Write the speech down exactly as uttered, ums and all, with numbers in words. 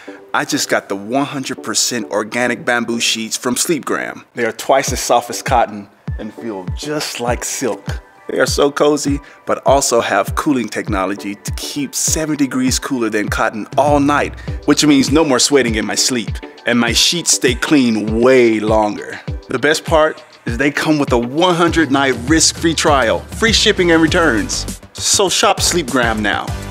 I just got the one hundred percent organic bamboo sheets from Sleepgram. They are twice as soft as cotton and feel just like silk. They are so cozy, but also have cooling technology to keep seven degrees cooler than cotton all night, which means no more sweating in my sleep. And my sheets stay clean way longer. The best part is they come with a one hundred night risk-free trial, free shipping and returns. So shop Sleepgram now.